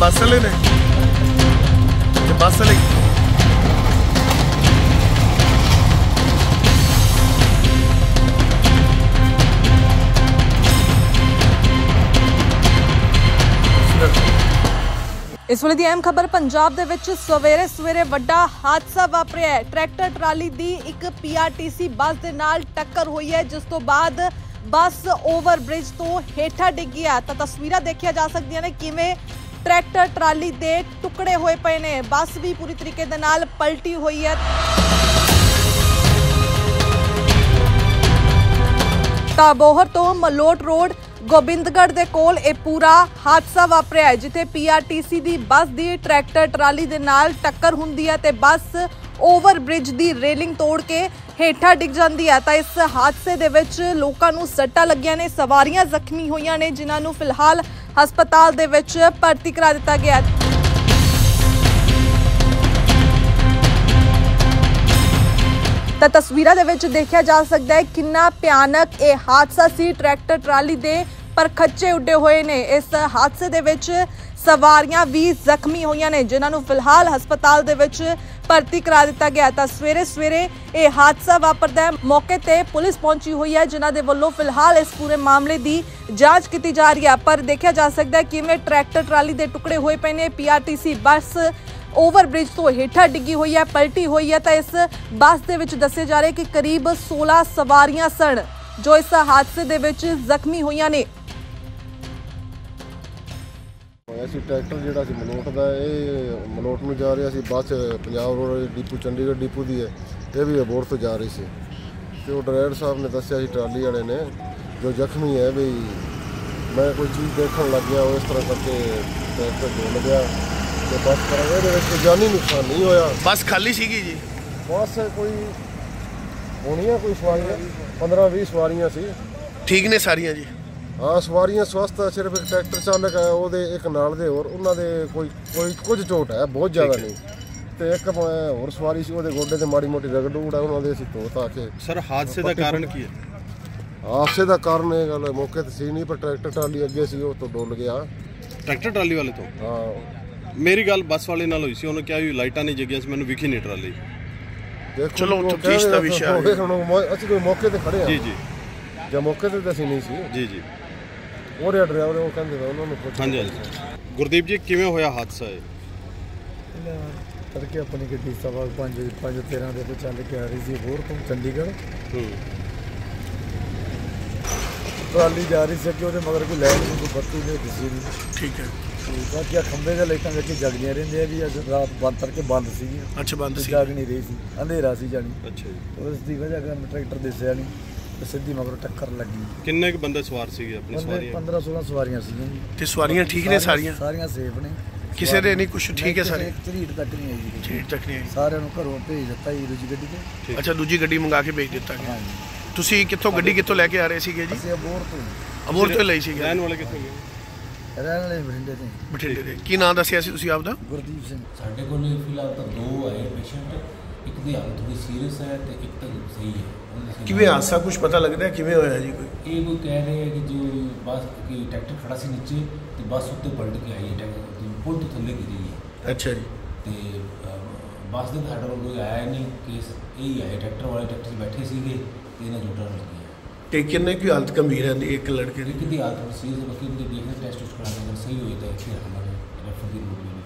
ਬੱਸ ਵਾਲੇ ਨੇ ਤੇ ਬੱਸ ਵਾਲੇ इस वेले दी अहम खबर पंजाब दे विच सवेरे सवेरे वड्डा हादसा वापरिया है। ट्रैक्टर ट्राली दी एक PRTC बस दे नाल टक्कर हुई है, जिस तो बाद बस ओवर ब्रिज तो हेठा डिग्गी है। तो तस्वीरां देखिया जा सकदियां ने किवें ट्रैक्टर ट्राली दे टुकड़े होए पए ने। बस भी पूरी तरीके दे नाल पलटी हुई है। ताबोहर तो मलोट रोड गोबिंदगढ़ दे कोल ये पूरा हादसा वापरिया है, जिथे PRTC दी बस दी ट्रैक्टर ट्राली दे नाल टक्कर हुंदी है ते बस ओवर ब्रिज दी रेलिंग तोड़ के हेठा डिग जांदी है। तां इस हादसे दे विच लोकां नूं सट्टां लगियां ने, सवारियां जख्मी होईयां ने, जिन्हां नूं फिलहाल हस्पताल दे विच भर्ती करा दित्ता गया है। ਤਾਂ ਤਸਵੀਰਾਂ ਦੇ ਵਿੱਚ ਦੇਖਿਆ ਜਾ ਸਕਦਾ ਹੈ ਕਿੰਨਾ ਭਿਆਨਕ ਇਹ ਹਾਦਸਾ ਸੀ। ਟਰੈਕਟਰ ਟਰਾਲੀ ਦੇ ਪਰਖੱਚੇ ਉੱਡੇ ਹੋਏ ਨੇ। ਇਸ ਹਾਦਸੇ ਦੇ ਵਿੱਚ ਸਵਾਰੀਆਂ ਵੀ ਜ਼ਖਮੀ ਹੋਈਆਂ ਨੇ, ਜਿਨ੍ਹਾਂ ਨੂੰ ਫਿਲਹਾਲ ਹਸਪਤਾਲ ਦੇ ਵਿੱਚ ਭਰਤੀ ਕਰਾ ਦਿੱਤਾ ਗਿਆ। ਤਾਂ ਸਵੇਰੇ ਸਵੇਰੇ ਇਹ ਹਾਦਸਾ ਵਾਪਰਦਾ ਹੈ। ਮੌਕੇ ਤੇ ਪੁਲਿਸ ਪਹੁੰਚੀ ਹੋਈ ਹੈ, ਜਿਨ੍ਹਾਂ ਦੇ ਵੱਲੋਂ ਫਿਲਹਾਲ ਇਸ ਪੂਰੇ ਮਾਮਲੇ ਦੀ ਜਾਂਚ ਕੀਤੀ ਜਾ ਰਹੀ ਹੈ। ਪਰ ਦੇਖਿਆ ਜਾ ਸਕਦਾ ਹੈ ਕਿਵੇਂ ਟਰੈਕਟਰ ਟਰਾਲੀ ਦੇ ਟੁਕੜੇ ਹੋਏ ਪਏ ਨੇ। PRTC ਬੱਸ ओवर ब्रिज तो हेठा डिग्गी हुई है, पलटी हुई है। तो इस बस दे विच दस्से जा रहे कि करीब 16 सवारियां सन जो इस हादसे दे विच जख्मी हुईयां ने। ਅਸੀਂ ਟਰੈਕਟਰ ਜਿਹੜਾ ਸੀ ਮਲੋਟ ਦਾ, ਇਹ ਮਲੋਟ ਨੂੰ ਜਾ ਰਿਹਾ ਸੀ। Bus Punjab road depot Chandigarh depot ਦੀ ਹੈ, ਇਹ ਵੀ ਅਬੋਹਰ ਤੋਂ ਜਾ ਰਹੀ ਸੀ। ਤੇ ਉਹ ਡਰਾਈਵਰ ਸਾਹਿਬ ਨੇ ਦੱਸਿਆ ਸੀ ਟਰਾਲੀ ਵਾਲੇ ਨੇ ਜੋ ਜ਼ਖਮੀ ਹੈ ਵੀ ਮੈਂ ਕੋਈ ਚੀਜ਼ ਦੇਖਣ ਲੱਗ ਗਿਆ, ਉਹ ਇਸ ਤਰ੍ਹਾਂ ਕਰਕੇ ਟਰੈਕਟਰ ਡੋਲ ਗਿਆ ਤੇ ਬੱਸ ਕਰਾਂਗੇ। ਇਹਦੇ ਵਿੱਚ ਜਾਨੀ ਨੁਕਸਾਨ ਨਹੀਂ ਹੋਇਆ। ਬੱਸ ਖਾਲੀ ਸੀਗੀ ਜੀ? ਬੱਸ ਕੋਈ ਹੋਣੀਆਂ ਕੋਈ ਸਵਾਰੀਆਂ 15-20 ਸਵਾਰੀਆਂ ਸੀ। ਠੀਕ ਨੇ ਸਾਰੀਆਂ ਜੀ? ਹਾਂ, ਸਵਾਰੀਆਂ ਸਵਸਥ ਆ। ਸਿਰਫ ਇੱਕ ਟਰੈਕਟਰ ਚਾਲਕ ਹੈ, ਉਹਦੇ ਇੱਕ ਨਾਲ ਦੇ ਹੋਰ ਉਹਨਾਂ ਦੇ ਕੋਈ ਕੁਝ ਚੋਟ ਹੈ, ਬਹੁਤ ਜ਼ਿਆਦਾ ਨਹੀਂ। ਤੇ ਇੱਕ ਹੋਰ ਸਵਾਰੀ ਸੀ, ਉਹਦੇ ਗੋਡੇ ਤੇ ਮਾੜੀ ਮੋਟੀ ਰਗੜ ਰੂੜ ਹੈ, ਉਹਨਾਂ ਦੇ ਅਸੀਂ ਧੋ ਧਾ ਕੇ। ਸਰ ਹਾਦਸੇ ਦਾ ਕਾਰਨ ਕੀ ਹੈ? ਹਾਦਸੇ ਦਾ ਕਾਰਨ ਇਹ ਗੱਲ ਮੌਕੇ ਤੇ ਸੀ ਨਹੀਂ, ਪਰ ਟਰੈਕਟਰ ਟਰਾਲੀ ਅੱਗੇ ਸੀ, ਉਹ ਤੋਂ ਡੁੱਲ ਗਿਆ। ਟਰੈਕਟਰ ਟਰਾਲੀ ਵਾਲੇ ਤੋਂ? ਹਾਂ, ਮੇਰੀ ਗੱਲ ਬੱਸ ਵਾਲੇ ਨਾਲ ਹੋਈ ਸੀ, ਉਹਨੇ ਕਿਹਾ ਵੀ ਲਾਈਟਾਂ ਨਹੀਂ ਜਗੀਆਂ ਸੀ, ਮੈਨੂੰ ਵਿਖੀ ਨਹੀਂ ਟਰਾਲੀ। ਚਲੋ ਤਫਤੀਸ਼ ਦਾ ਵਿਸ਼ਾ ਹੈ। ਅਸੀਂ ਕੋਈ ਮੌਕੇ ਤੇ ਖੜੇ ਆ ਜੀ ਜੀ, ਜਾਂ ਮੌਕੇ ਤੇ ਅਸੀਂ ਨਹੀਂ ਸੀ। ਜੀ ਜੀ, ਉਹਦੇ ਡਰਾਈਵਰ ਉਹ ਕਹਿੰਦੇ ਉਹਨਾਂ ਨੂੰ ਪੁੱਛ। ਹਾਂਜੀ ਹਾਂਜੀ। ਗੁਰਦੀਪ ਜੀ, ਕਿਵੇਂ ਹੋਇਆ ਹਾਦਸਾ ਇਹ? ਤੜਕੇ ਆਪਣੀ ਗੱਡੀ 5:13 ਦੇ ਵਿੱਚ ਚੱਲ ਕੇ ਆ ਰਹੀ ਸੀ ਅਬੋਹਰ ਤੋਂ ਚੰਡੀਗੜ੍ਹ। ਟਰਾਲੀ ਜਾ ਰਹੀ ਸੀ, ਉਹਦੇ ਮਗਰ ਕੋਈ ਲਾਈਟ ਨਹੀਂ, ਕੋਈ ਬੱਤੀ ਨਹੀਂ ਦਿਸੀ ਨਹੀਂ। ਠੀਕ ਹੈ। ਬਾਕੀ ਖੰਭੇ ਦੇ ਲਾਈਟਾਂ ਵਿੱਚ ਜਗਦੀਆਂ ਰਹਿੰਦੀਆਂ ਵੀ ਅੱਜ ਰਾਤ ਬੰਦ ਕਰਕੇ ਬੰਦ ਸੀਗੀਆਂ। ਅੱਛਾ, ਬੰਦ ਸੀ, ਜਗ ਨਹੀਂ ਰਹੀ ਸੀ, ਅੰਧੇਰਾ ਸੀ ਜਾਣੀ। ਅੱਛਾ ਜੀ। ਉਸ ਦੀ ਵਜ੍ਹਾ ਕਾਰਨ ਟਰੈਕਟਰ ਦਿਸਿਆ ਨਹੀਂ ਤੇ ਸਿੱਧੀ ਮਗਰ ਟੱਕਰ ਲੱਗੀ। ਕਿੰਨੇ ਕੁ ਬੰਦੇ ਸਵਾਰ ਸੀਗੇ ਆਪਣੀ ਸਵਾਰੀਆਂ? 15-16 ਸਵਾਰੀਆਂ ਸੀਗੀਆਂ ਜੀ। ਤੇ ਸਵਾਰੀਆਂ ਠੀਕ ਨੇ ਸਾਰੀਆਂ? ਸਾਰੀਆਂ ਸੇਫ ਨੇ, ਕਿਸੇ ਦੇ ਨਹੀਂ ਕੁਛ? ਠੀਕ ਹੈ ਸਾਰੇ? ਝਰੀਟ ਤੱਕ ਨਹੀਂ ਆਈ ਜੀ, ਝਰੀਟ ਤੱਕ ਨਹੀਂ ਆਈ। ਸਾਰਿਆਂ ਨੂੰ ਘਰੋਂ ਭੇਜ ਦਿੱਤਾ ਜੀ ਦੂਜੀ ਗੱਡੀ ਤੇ। ਅੱਛਾ, ਦੂਜੀ ਗੱਡੀ ਮੰਗਾ ਕੇ ਭੇਜ ਦਿੱਤਾ ਗਿਆ। ਹਾਂਜੀ। ਤੁਸੀਂ ਕਿੱਥੋਂ ਗੱਡੀ ਕਿੱਥੋਂ ਲੈ ਕੇ ਆ ਰਹੇ ਸੀਗੇ ਜੀ? ਅਸੀਂ ਅਬੋਹਰ ਤੋਂ। ਅਬੋਹਰ ਤੋਂ ਲਈ ਸੀਗੇ? ਰਹਿਣ ਵਾਲੇ ਕਿੱਥੋਂ ਗਏ? ਰਹਿਣ ਵਾਲੇ ਬਠਿੰਡੇ ਤੋਂ। ਬਠਿੰਡੇ ਦੇ। ਕੀ ਨਾਂ ਦੱਸਿਆ ਸੀ ਤੁਸੀਂ ਆਪਦਾ? ਗੁਰਦੀਪ ਸਿੰਘ। ਸਾਡੇ ਕੋਲ ਫਿਲਹਾਲ ਤਾਂ 2 ਆਏ ਪੇਸ਼ੈਂਟ, ਇੱਕ ਦੀ ਹਾਲਤ ਥੋੜੀ ਸੀਰੀਅਸ ਹੈ ਤੇ ਇੱਕ ਤਾਂ ਸਹੀ ਹੈ। ਕਿਵੇਂ ਹਾਦਸਾ ਕੁਝ ਪਤਾ ਲੱਗਦਾ ਕਿਵੇਂ ਹੋਇਆ ਜੀ? ਕੋਈ ਇਹ ਕਹਿ ਰਹੇ ਹੈ ਕਿ ਜੋ ਬੱਸ ਕੀ ਟਰੈਕਟਰ ਖੜਾ ਸੀ ਨੀਚੇ ਤੇ ਬੱਸ ਉੱਤੇ ਪਲਟ ਕੇ ਆਈ ਹੈ, ਪੁਲ ਤੋਂ ਥੱਲੇ ਗਿਰੀ ਹੈ। ਅੱਛਾ ਜੀ। ਤੇ ਬੱਸ ਦੇ ਸਾਡੇ ਕੋਲ ਕੋਈ ਆਇਆ ਨਹੀਂ ਕੇਸ, ਇਹ ਹੀ ਆਏ ਟਰੈਕਟਰ ਵਾਲੇ। ਟਰੈਕਟਰ 'ਚ ਬੈਠੇ ਸੀਗੇ ਤੇ ਇਹਨਾਂ ਜੋਟਾਂ ਲੱਗੀ ਹੈ। ਤੇ ਕਿੰਨੇ ਕੀ ਹਾਲਤ ਗੰਭੀਰ ਹੈ ਇੱਕ ਲੜਕੇ ਦੀ? ਇੱਕ ਦੀ ਹਾਲਤ ਸੀਰੀਅਸ ਹੈ, ਬਾਕੀ ਉਹਦੇ ਦੇਖਦੇ ਟੈਸਟ ਕਰਾਉਣੇ, ਅਗਰ ਸਹੀ ਹੋਏ ਤਾਂ ਇੱਥੇ ਰੱਖਣਾ ਰੈਫਰ ਦੀ ਲੋੜ ਨਹੀਂ।